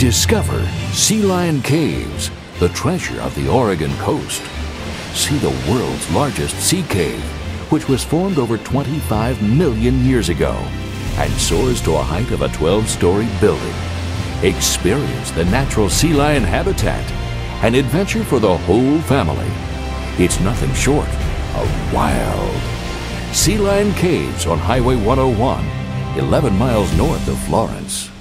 Discover Sea Lion Caves, the treasure of the Oregon coast. See the world's largest sea cave, which was formed over 25 million years ago and soars to a height of a 12-story building. Experience the natural sea lion habitat, an adventure for the whole family. It's nothing short of wild. Sea Lion Caves on Highway 101, 11 miles north of Florence.